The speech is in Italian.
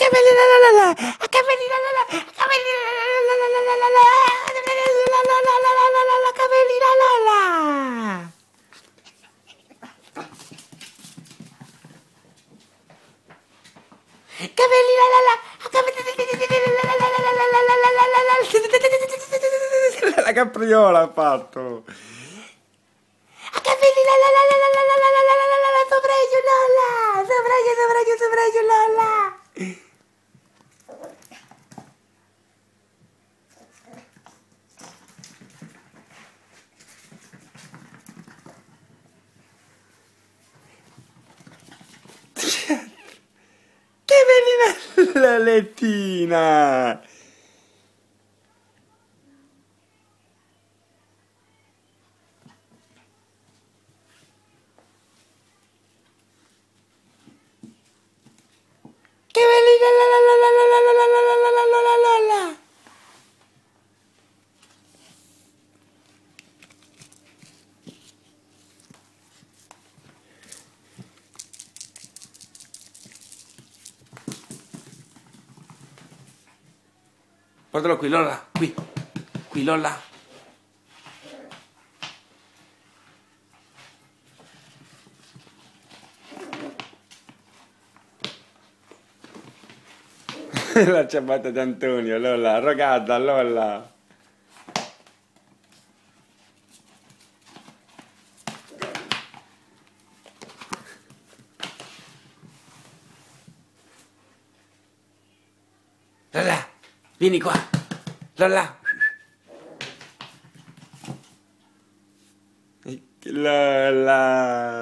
bella la la la, che bella la la, che bella la la la la la, che bella la la. Che bella la la, la capriola ha fatto. Che bella la la la la la la la la la la, sovraggio Lola, sovraggio Lola. Che bellina la lettina! Che bellina la la la la la la la la la la la la la la. Guardalo qui, Lola, qui Lola. La ciabatta di Antonio, Lola, arrogata, Lola. Lola, vieni qua, Lola. Lola.